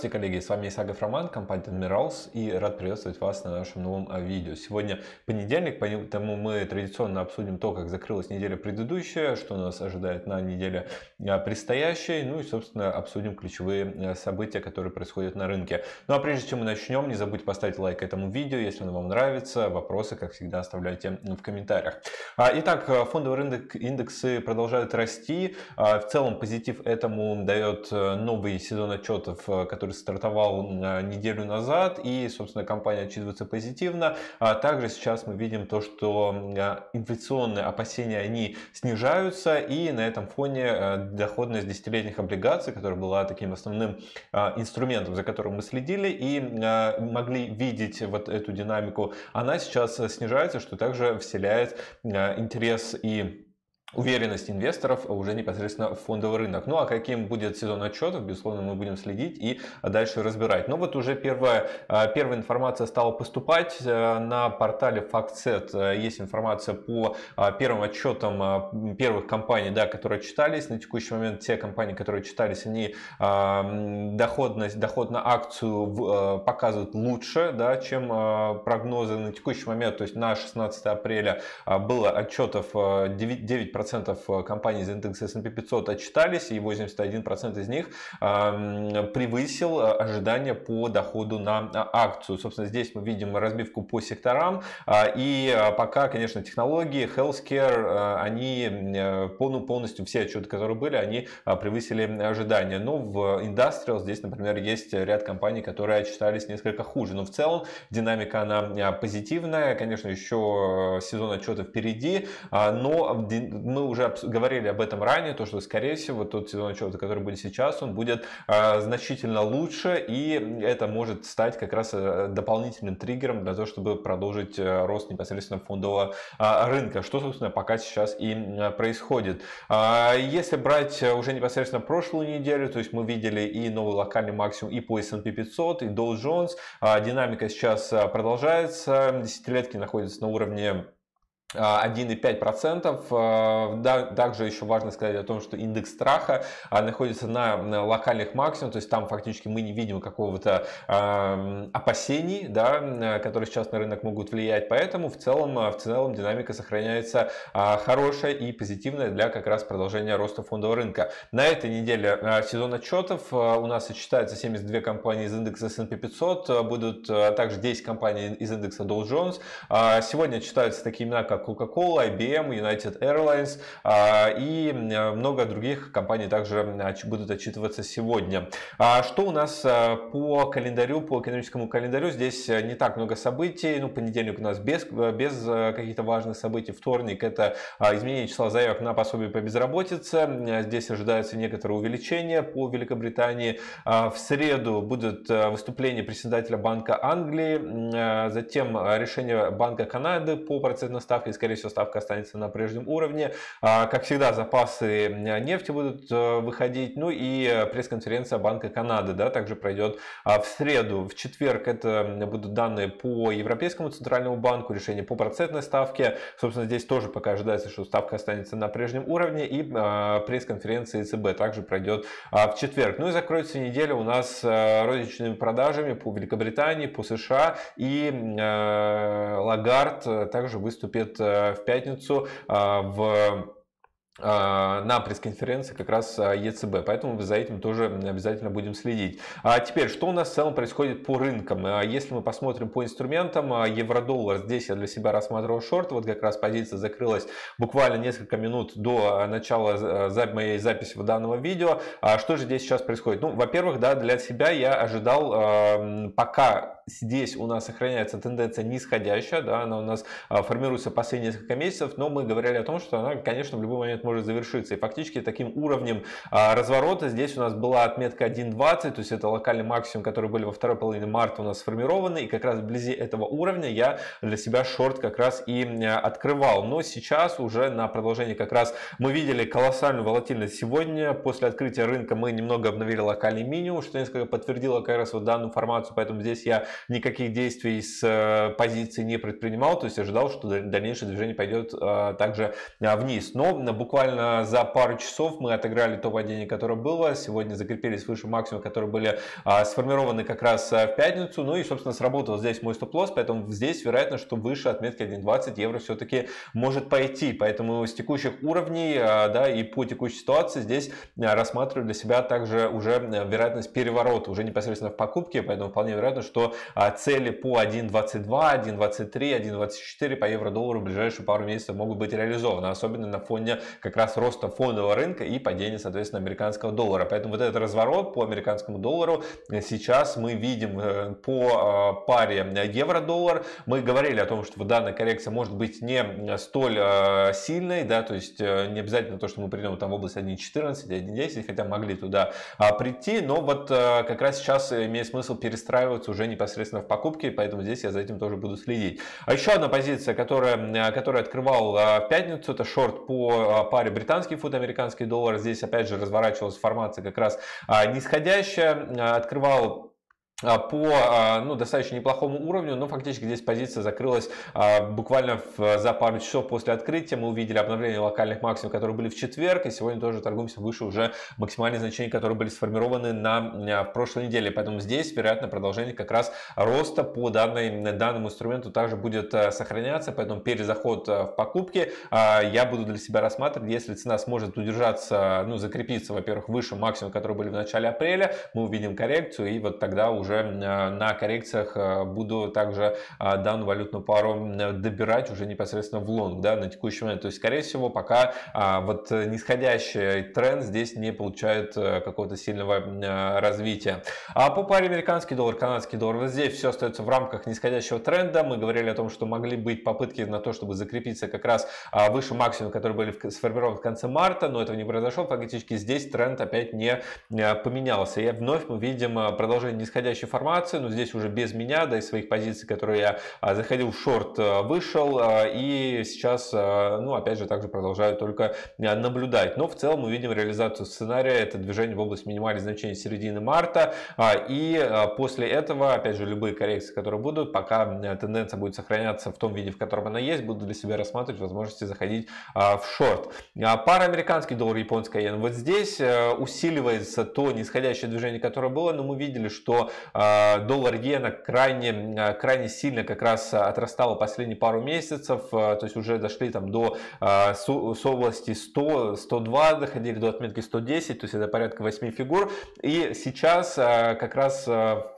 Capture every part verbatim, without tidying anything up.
Здравствуйте, коллеги, с вами Исагов Роман, компания Admirals, и рад приветствовать вас на нашем новом видео. Сегодня понедельник, поэтому мы традиционно обсудим то, как закрылась неделя предыдущая, что нас ожидает на неделе предстоящей, ну и, собственно, обсудим ключевые события, которые происходят на рынке. Ну а прежде чем мы начнем, не забудьте поставить лайк этому видео, если оно вам нравится. Вопросы, как всегда, оставляйте в комментариях. Итак, фондовые рынок, индексы продолжают расти. В целом позитив этому дает новый сезон отчетов, который стартовал неделю назад, и, собственно, компания отчитывается позитивно. Также сейчас мы видим то, что инфляционные опасения, они снижаются, и на этом фоне доходность десятилетних облигаций, которая была таким основным инструментом, за которым мы следили и могли видеть вот эту динамику, она сейчас снижается, что также вселяет интерес и уверенность инвесторов уже непосредственно в фондовый рынок. Ну а каким будет сезон отчетов, безусловно, мы будем следить и дальше разбирать. Но вот уже первая, первая информация стала поступать на портале FactSet. Есть информация по первым отчетам первых компаний, да, которые читались. На текущий момент те компании, которые читались, они доходность, доход на акцию показывают лучше, да, чем прогнозы на текущий момент. То есть на шестнадцатое апреля было отчетов девять процентов компаний из индекса эс энд пи пятьсот отчитались, и восемьдесят один процент из них превысил ожидания по доходу на акцию. Собственно, здесь мы видим разбивку по секторам, и пока, конечно, технологии, healthcare, они полностью, все отчеты, которые были, они превысили ожидания. Но в industrial здесь, например, есть ряд компаний, которые отчитались несколько хуже. Но в целом динамика, она позитивная. Конечно, еще сезон отчетов впереди, но мы уже говорили об этом ранее, то что, скорее всего, тот сезон отчета, который будет сейчас, он будет э, значительно лучше, и это может стать как раз дополнительным триггером для того, чтобы продолжить рост непосредственно фондового э, рынка, что, собственно, пока сейчас и э, происходит. Э, если брать уже непосредственно прошлую неделю, то есть мы видели и новый локальный максимум и по эс энд пи пятьсот, и Dow Jones, э, динамика сейчас продолжается, десятилетки находятся на уровне один и пять десятых процента. Также еще важно сказать о том, что индекс страха находится на локальных максимумах, то есть там фактически мы не видим какого-то опасений, да, которые сейчас на рынок могут влиять, поэтому в целом, в целом динамика сохраняется хорошая и позитивная для как раз продолжения роста фондового рынка. На этой неделе сезон отчетов, у нас отчитаются семьдесят две компании из индекса эс энд пи пятьсот, будут также десять компаний из индекса Dow Jones. Сегодня отчитаются такие имена, как Coca-Cola, ай би эм, United Airlines и много других компаний также будут отчитываться сегодня. Что у нас по календарю, по экономическому календарю? Здесь не так много событий. Ну, понедельник у нас без, без каких-то важных событий. Вторник — это изменение числа заявок на пособие по безработице. Здесь ожидается некоторое увеличение по Великобритании. В среду будет выступление председателя Банка Англии, затем решение Банка Канады по процентной ставке. Скорее всего, ставка останется на прежнем уровне. Как всегда, запасы нефти будут выходить. Ну и пресс-конференция Банка Канады, да, также пройдет в среду. В четверг это будут данные по Европейскому центральному банку, решение по процентной ставке. Собственно, здесь тоже пока ожидается, что ставка останется на прежнем уровне. И пресс-конференция и цэ бэ также пройдет в четверг. Ну и закроется неделя у нас розничными продажами по Великобритании, по США. И Лагард также выступит в пятницу в на пресс-конференции как раз и цэ бэ, поэтому за этим тоже обязательно будем следить. А теперь, что у нас в целом происходит по рынкам? Если мы посмотрим по инструментам, евро-доллар, здесь я для себя рассматривал шорт, вот как раз позиция закрылась буквально несколько минут до начала моей записи данного видео. А что же здесь сейчас происходит? Ну, во-первых, да, для себя я ожидал, пока здесь у нас сохраняется тенденция нисходящая, да, она у нас формируется последние несколько месяцев, но мы говорили о том, что она, конечно, в любой момент может завершиться. И фактически таким уровнем разворота здесь у нас была отметка один двадцать, то есть это локальный максимум, который были во второй половине марта у нас сформированы, и как раз вблизи этого уровня я для себя шорт как раз и открывал. Но сейчас уже на продолжение как раз мы видели колоссальную волатильность сегодня. После открытия рынка мы немного обновили локальный минимум, что несколько подтвердило как раз вот данную информацию, поэтому здесь я никаких действий с позиции не предпринимал, то есть ожидал, что дальнейшее движение пойдет также вниз. Но буквально буквально за пару часов мы отыграли то падение, которое было. Сегодня закрепились выше максимума, которые были а, сформированы как раз в пятницу. Ну и, собственно, сработал здесь мой стоп-лосс, поэтому здесь вероятно, что выше отметки один двадцать евро все-таки может пойти. Поэтому с текущих уровней, а, да, и по текущей ситуации здесь а, рассматриваю для себя также уже вероятность переворота, уже непосредственно в покупке, поэтому вполне вероятно, что а, цели по один двадцать два, один двадцать три, один двадцать четыре по евро-доллару в ближайшие пару месяцев могут быть реализованы, особенно на фоне как раз роста фондового рынка и падения, соответственно, американского доллара. Поэтому вот этот разворот по американскому доллару сейчас мы видим по паре евро-доллар. Мы говорили о том, что данная коррекция может быть не столь сильной, да, то есть не обязательно то, что мы придем там в область один четырнадцать, один десять, хотя могли туда прийти, но вот как раз сейчас имеет смысл перестраиваться уже непосредственно в покупки, поэтому здесь я за этим тоже буду следить. А еще одна позиция, которая, которая открывал в пятницу, это шорт по паре британский фунт, американский доллар. Здесь опять же разворачивалась формация как раз нисходящая, открывал по ну, достаточно неплохому уровню, но фактически здесь позиция закрылась а, буквально в, за пару часов после открытия. Мы увидели обновление локальных максимумов, которые были в четверг, и сегодня тоже торгуемся выше уже максимальных значений, которые были сформированы на, в прошлой неделе. Поэтому здесь, вероятно, продолжение как раз роста по данной, данному инструменту также будет сохраняться, поэтому перезаход в покупки а, я буду для себя рассматривать, если цена сможет удержаться, ну, закрепиться, во-первых, выше максимума, которые были в начале апреля, мы увидим коррекцию, и вот тогда уже уже на коррекциях буду также данную валютную пару добирать уже непосредственно в лонг, да, на текущий момент. То есть, скорее всего, пока вот нисходящий тренд здесь не получает какого-то сильного развития. А по паре американский доллар, канадский доллар, вот здесь все остается в рамках нисходящего тренда. Мы говорили о том, что могли быть попытки на то, чтобы закрепиться как раз выше максимума, которые были сформированы в конце марта, но этого не произошло. Фактически здесь тренд опять не поменялся. И вновь мы видим продолжение нисходящей формации, но здесь уже без меня, да, из своих позиций, которые я а, заходил в шорт, а, вышел, а, и сейчас, а, ну, опять же, также продолжаю только а, наблюдать. Но в целом мы видим реализацию сценария, это движение в область минимальных значений середины марта, а, и а, после этого, опять же, любые коррекции, которые будут, пока тенденция будет сохраняться в том виде, в котором она есть, буду для себя рассматривать возможности заходить а, в шорт. А, пара американский доллар, японская иена. Вот здесь а, усиливается то нисходящее движение, которое было, но мы видели, что доллар-иена крайне, крайне сильно как раз отрастала последние пару месяцев, то есть уже дошли там до с области сто, сто два, доходили до отметки сто десять, то есть это порядка восьми фигур, и сейчас как раз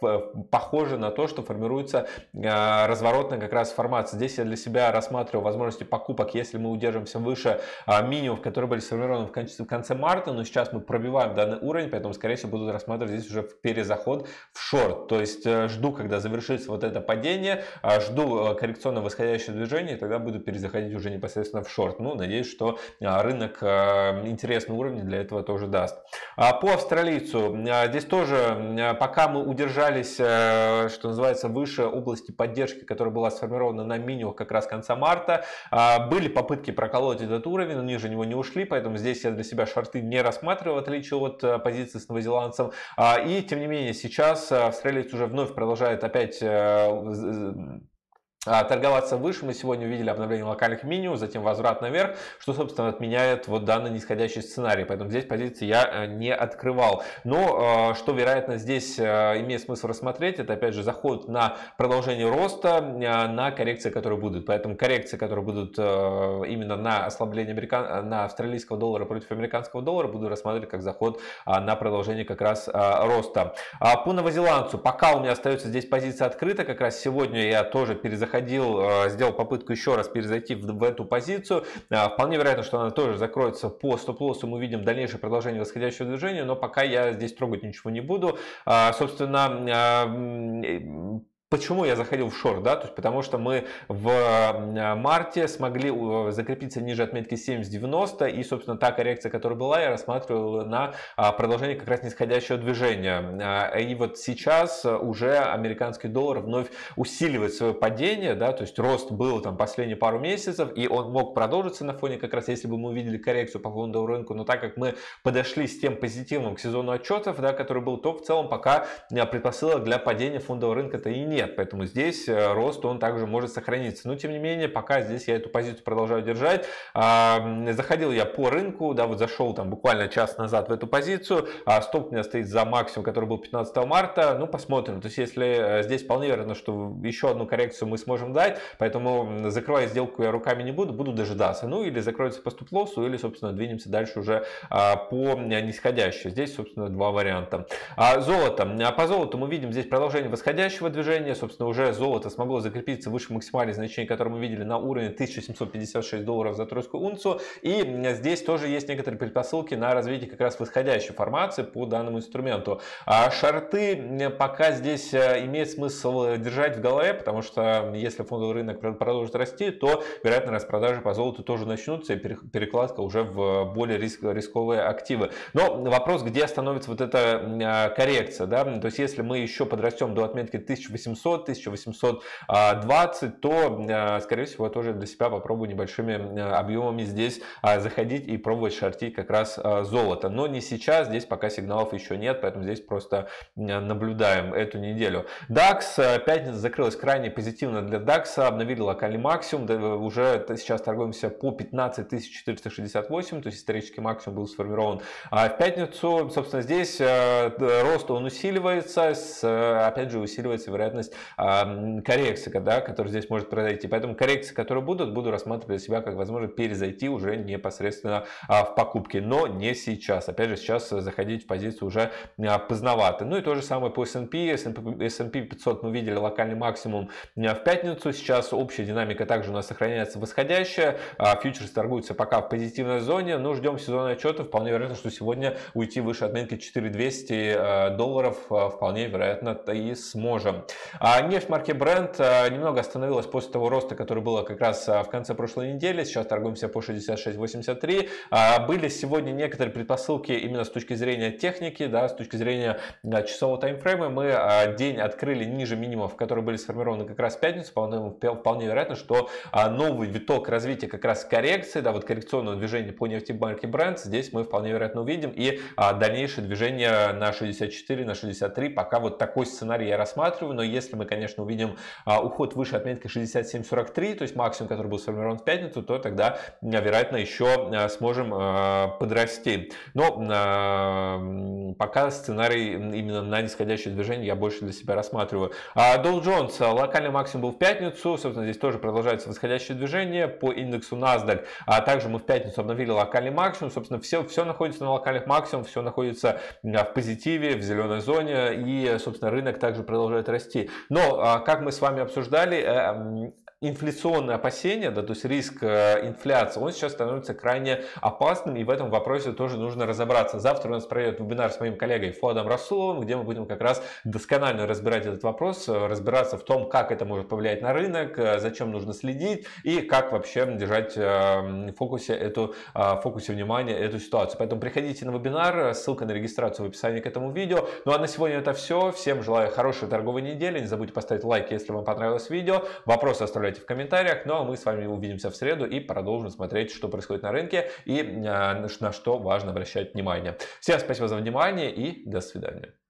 похоже на то, что формируется разворотная как раз формация. Здесь я для себя рассматриваю возможности покупок, если мы удержимся выше минимумов, которые были сформированы в конце, в конце марта, но сейчас мы пробиваем данный уровень, поэтому скорее всего буду рассматривать здесь уже перезаход в шорт. То есть жду, когда завершится вот это падение, жду коррекционно восходящее движение, и тогда буду перезаходить уже непосредственно в шорт. Ну, надеюсь, что рынок интересный уровень для этого тоже даст. По австралийцу, здесь тоже, пока мы удержались, что называется, выше области поддержки, которая была сформирована на минимумах как раз конца марта, были попытки проколоть этот уровень, но ниже него не ушли, поэтому здесь я для себя шорты не рассматриваю, в отличие от позиции с новозеландцем. И, тем не менее, сейчас австралиец уже вновь продолжает опять торговаться выше. Мы сегодня увидели обновление локальных минимумов, затем возврат наверх, что, собственно, отменяет вот данный нисходящий сценарий. Поэтому здесь позиции я не открывал. Но что, вероятно, здесь имеет смысл рассмотреть, это, опять же, заход на продолжение роста, на коррекции, которые будут. Поэтому коррекции, которые будут именно на ослабление американ... на австралийского доллара против американского доллара, буду рассматривать как заход на продолжение как раз роста. По новозеландцу, пока у меня остается здесь позиция открыта, как раз сегодня я тоже перезаходил, сделал попытку еще раз перезайти в, в эту позицию. Вполне вероятно, что она тоже закроется по стоп-лоссу. Мы увидим дальнейшее продолжение восходящего движения, но пока я здесь трогать ничего не буду. Собственно, почему я заходил в шорт, да, то есть потому что мы в марте смогли закрепиться ниже отметки семьдесят девяносто, и, собственно, та коррекция, которая была, я рассматривал на продолжение как раз нисходящего движения. И вот сейчас уже американский доллар вновь усиливает свое падение, да, то есть рост был там последние пару месяцев, и он мог продолжиться на фоне как раз, если бы мы увидели коррекцию по фондовому рынку, но так как мы подошли с тем позитивным к сезону отчетов, да, который был, то в целом пока предпосылок для падения фондового рынка-то и нет. нет, поэтому здесь рост он также может сохраниться. Но тем не менее, пока здесь я эту позицию продолжаю держать. Заходил я по рынку, да, вот зашел там буквально час назад в эту позицию, стоп у меня стоит за максимум, который был пятнадцатого марта, ну посмотрим, то есть если здесь вполне вероятно, что еще одну коррекцию мы сможем дать, поэтому закрывая сделку я руками не буду, буду дожидаться, ну или закроется по стоп-лоссу, или собственно двинемся дальше уже по нисходящей. Здесь собственно два варианта. Золото, по золоту мы видим здесь продолжение восходящего движения, собственно уже золото смогло закрепиться выше максимальных значений, которые мы видели на уровне тысяча семьсот пятьдесят шесть долларов за тройскую унцию, и здесь тоже есть некоторые предпосылки на развитие как раз восходящей формации по данному инструменту. А шорты пока здесь имеет смысл держать в голове, потому что если фондовый рынок продолжит расти, то вероятно распродажи по золоту тоже начнутся и перекладка уже в более риск, рисковые активы. Но вопрос, где остановится вот эта коррекция, да? То есть если мы еще подрастем до отметки тысяча восемьсот — тысяча восемьсот двадцать, то скорее всего тоже для себя попробую небольшими объемами здесь заходить и пробовать шортить как раз золото. Но не сейчас, здесь пока сигналов еще нет, поэтому здесь просто наблюдаем эту неделю. дакс, пятница закрылась крайне позитивно для дакса, обновили локальный максимум, уже сейчас торгуемся по пятнадцать тысяч четыреста шестьдесят восемь, то есть исторический максимум был сформирован в пятницу. Собственно, здесь рост он усиливается, опять же усиливается вероятность коррекции, да, которая здесь может произойти. Поэтому коррекции, которые будут, буду рассматривать для себя как возможно перезайти уже непосредственно в покупки, но не сейчас. Опять же, сейчас заходить в позицию уже поздновато. Ну и то же самое по эс энд пи. эс энд пи пятьсот мы видели локальный максимум в пятницу. Сейчас общая динамика также у нас сохраняется восходящая. Фьючерсы торгуются пока в позитивной зоне, но ждем сезонного отчета. Вполне вероятно, что сегодня уйти выше отметки четыре тысячи двести долларов вполне вероятно и сможем. Нефть марки Brent немного остановилась после того роста, который было как раз в конце прошлой недели. Сейчас торгуемся по шестьдесят шесть восемьдесят три. Были сегодня некоторые предпосылки именно с точки зрения техники, да, с точки зрения часового таймфрейма. Мы день открыли ниже минимумов, которые были сформированы как раз в пятницу. Вполне, вполне вероятно, что новый виток развития как раз коррекции, да, вот коррекционного движения по нефти марки Brent здесь мы вполне вероятно увидим, и дальнейшее движение на шестьдесят четыре, на шестьдесят три. Пока вот такой сценарий я рассматриваю, но если мы, конечно, увидим уход выше отметки шестьдесят семь сорок три, то есть максимум, который был сформирован в пятницу, то тогда вероятно еще сможем подрасти. Но пока сценарий именно на нисходящее движение я больше для себя рассматриваю. Dow Jones локальный максимум был в пятницу, собственно здесь тоже продолжается восходящее движение по индексу NASDAQ. А также мы в пятницу обновили локальный максимум, собственно все, все находится на локальных максимумах, все находится в позитиве, в зеленой зоне, и собственно рынок также продолжает расти. Но как мы с вами обсуждали, инфляционные опасения, да, то есть риск инфляции, он сейчас становится крайне опасным, и в этом вопросе тоже нужно разобраться. Завтра у нас пройдет вебинар с моим коллегой Фуадом Расуловым, где мы будем как раз досконально разбирать этот вопрос, разбираться в том, как это может повлиять на рынок, зачем нужно следить и как вообще держать в фокусе, эту, в фокусе внимания эту ситуацию. Поэтому приходите на вебинар, ссылка на регистрацию в описании к этому видео. Ну а на сегодня это все. Всем желаю хорошей торговой недели. Не забудьте поставить лайк, если вам понравилось видео. Вопросы оставляйте в комментариях. Ну а мы с вами увидимся в среду и продолжим смотреть, что происходит на рынке и на что важно обращать внимание. Всем спасибо за внимание и до свидания.